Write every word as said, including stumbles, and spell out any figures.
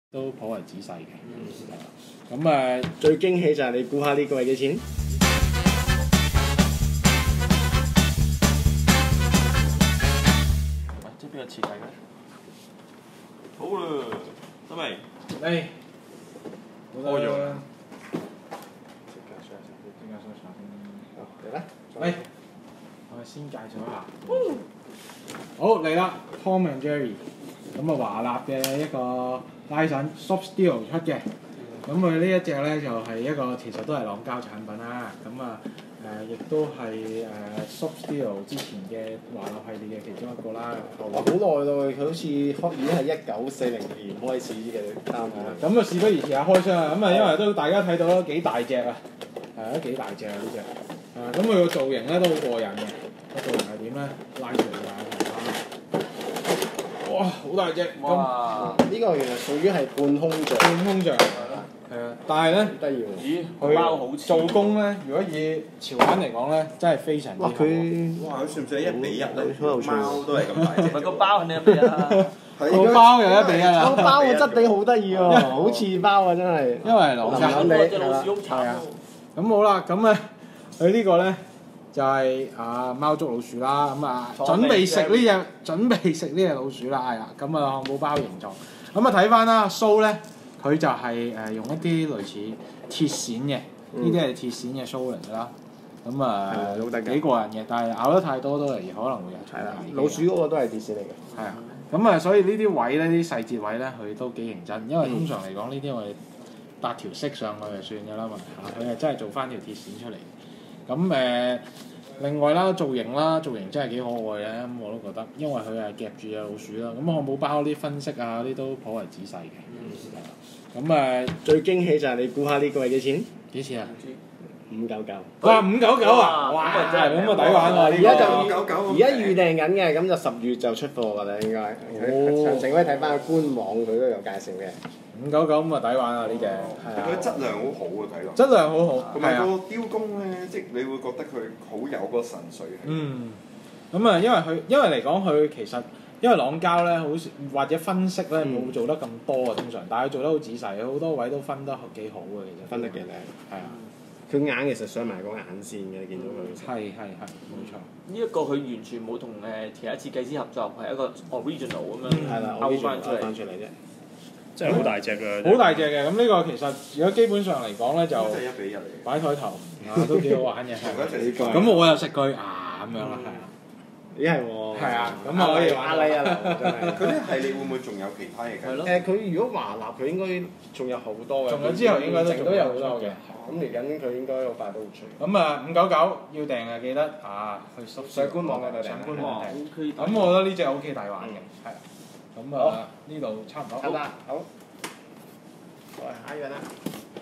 都頗為仔細嘅。咁誒最驚喜就係你估下呢個係幾錢？ 即係邊個設計嘅？好啦，得未？ 誒， 開咗啦。 即刻 search 下先，即刻 search 下先。 好，嚟啦。 嚟，我哋先介紹一下。好嚟啦 ，Tom and Jerry， 咁啊華納嘅一個拉繩 Soft Steel 出嘅。咁佢呢一隻咧就係、是、一個其實都係朗膠產品啦。咁啊誒，亦、呃、都係誒、呃、Soft Steel 之前嘅華納系列嘅其中一個啦。 哇！好耐咯，佢好似開已經係一九四零年開始嘅單品啦。 咁啊，事不宜遲啊，開箱啊！咁啊，因為都大家睇到都幾大隻啊，係啊，都幾大隻啊呢隻。啊，咁佢個造型咧都好過癮嘅。個造型係點咧？拉出嚟㗎，哇！好大隻！ 哇！ 呢個原來屬於係半空像。 半空像。係啊，但係咧， 得意喎。 咦？ 佢包好似做工咧，如果以潮品嚟講咧，真係非常之好。 哇！佢哇！佢算唔算一比一咧？ 好有趣貓都係咁大隻。 唔係個包肯定一比一啦。 個包又一比一啊！ 個包嘅質地好得意喎，好似包啊真係。 因為係朗膠。 林林隻老鼠好慘係啊。咁好啦，咁咧佢呢個咧就係啊貓捉老鼠啦，咁啊準備食呢只準備食呢隻老鼠啦，係啊，咁啊漢堡包形狀。咁啊睇翻啦，須咧佢就係誒用一啲類似鐵線嘅，呢啲係鐵線嘅須嚟㗎啦。咁啊幾過癮嘅，但係咬得太多都係可能會有係啦，老鼠嗰個都係鐵線嚟嘅。 係啊，咁啊所以呢啲位咧，啲細節位咧，佢都幾認真，因為通常嚟講呢啲我哋搭條色上去就算㗎啦嘛，佢係真係做翻條鐵線出嚟。咁誒、呃，另外啦，造型啦，造型真係幾可愛嘅，咁我都覺得，因為佢係夾住隻老鼠啦。咁漢堡包啲分析啊，啲都頗為仔細嘅。咁誒、呃， 最驚喜就係你估下呢個係幾錢？ 幾錢啊？ 五九九。 哇！五九九啊！哇！ 咁啊真係咁啊抵玩喎！ 而家就五九九而家預訂緊嘅，咁就十月就出貨㗎啦，應該。 哦詳情可以睇翻個官網，佢都有介紹嘅。 五九九咁啊抵玩啊！呢隻係啊。 佢質量好好啊，睇落。 質量好好，係啊。 同埋個雕工咧，即係你會覺得佢好有個神髓。 嗯。咁啊，因為佢因為嚟講佢其實因為朗膠咧，好似或者分析咧冇做得咁多啊，通常，但係佢做得好仔細，好多位都分得幾好嘅，其實。 分得幾靚。 係啊。 佢眼其實上埋個眼線嘅，你見到佢。 係係係，冇錯。 呢一個佢完全冇同誒其他設計師合作，係一個 original 咁樣係啦， 勾翻出嚟。 翻出嚟啫。 真係好大隻㗎！ 好大隻嘅，咁呢個其實如果基本上嚟講咧，就真係一比一嚟嘅。 擺台頭啊，都幾好玩嘅。 同一隻咁我又食佢啊咁樣啦，係啊。 咦係喎。 係啊，咁啊可以玩阿麗啊，真係。 佢啲系列會唔會仲有其他嘢㗎？ 係咯。 誒，佢如果華納，佢應該仲有好多嘅。 仲有之後應該都都有好多嘅。 咁嚟緊佢應該好快都會出。 咁啊，五九九要訂啊，記得啊去上官網嗰度訂。 上官網。 咁咁我覺得呢隻 O K 大玩嘅，係啊。咁啊，呢度差唔多。 好啦，好。好，下一樣啦。